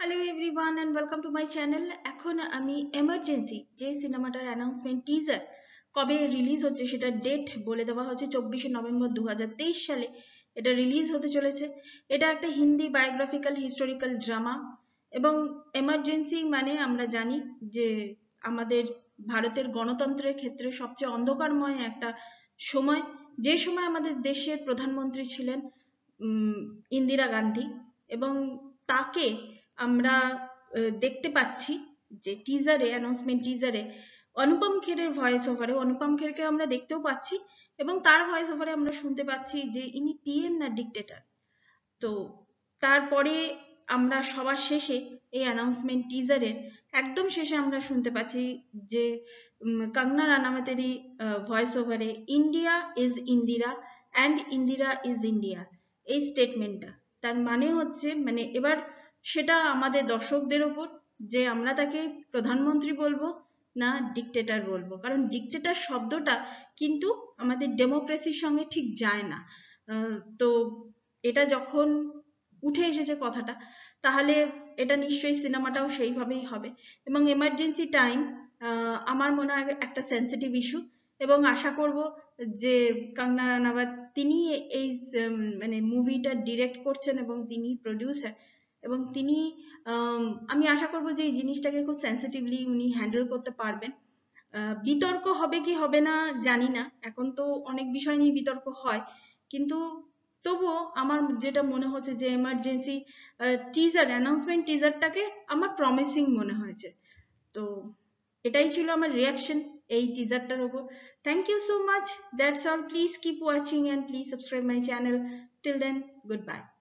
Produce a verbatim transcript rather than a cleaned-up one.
Hello everyone and welcome to my channel. এখন আমি emergency যে সিনেমাটার অ্যানাউন্সমেন্ট টিজার কবে রিলিজ হচ্ছে সেটা ডেট বলে দেওয়া হচ্ছে চব্বিশে নভেম্বর দু হাজার তেইশ সালে এটা রিলিজ হতে চলেছে। এটা একটা হিন্দি বায়োগ্রাফিক্যাল হিস্টোরিক্যাল ড্রামা এবং এমার্জেন্সি মানে আমরা জানি যে আমাদের ভারতের গণতন্ত্রের ক্ষেত্রে সবচেয়ে অন্ধকারময় একটা সময়, যে সময় আমাদের দেশের প্রধানমন্ত্রী ছিলেন ইন্দিরা গান্ধী এবং তাকে আমরা দেখতে পাচ্ছি যে টিজারে অ্যানাউন্সমেন্ট টিজারে অনুপম খেরের ভয়েস ওভারে অনুপম খেরকে আমরা দেখতেও পাচ্ছি এবং তার ভয়েস ওভারে আমরা শুনতে পাচ্ছি যে ইনি পিএম না ডিক্টেটর। তো তারপরে আমরা সবার শেষে এই অ্যানাউন্সমেন্ট টিজারের একদম শেষে আমরা শুনতে পাচ্ছি যে কঙ্গনা রানাওয়াতেরই ভয়েস ওভারে India is Indira and Indira is India, এই স্টেটমেন্টটা তার মানে হচ্ছে মানে এবার সেটা আমাদের দর্শকদের ওপর যে আমরা তাকে প্রধানমন্ত্রী বলবো না ডিক্টেটর বলবো, কারণ ডিক্টেটর শব্দটা কিন্তু আমাদের ডেমোক্রেসির সঙ্গে ঠিক যায় না। তো এটা যখন উঠে এসেছে কথাটা, তাহলে এটা নিশ্চয়ই সিনেমাটাও সেইভাবেই হবে এবং এমার্জেন্সি টাইম আমার মনে হয় একটা সেন্সিটিভ ইস্যু এবং আশা করব যে কঙ্গনা রানাওয়াত তিনি এই মানে মুভিটা ডিরেক্ট করছেন এবং তিনি প্রডিউসার এবং তিনি আমি আশা করব যে এই জিনিসটাকে খুব সেন্সিটিভলি উনি হ্যান্ডেল করতে পারবেন। বিতর্ক হবে কি হবে না জানি না, এখন তো অনেক বিষয় নিয়ে বিতর্ক হয়, কিন্তু তবুও আমার যেটা মনে হচ্ছে যে এমার্জেন্সি টিজার অ্যানাউন্সমেন্ট টিজারটাকে আমার প্রমিসিং মনে হয়েছে। তো এটাই ছিল আমার রিয়াকশন এই টিজারটার উপর। Thank you so much, that's all. Please keep watching and please subscribe my channel. Till then, good by.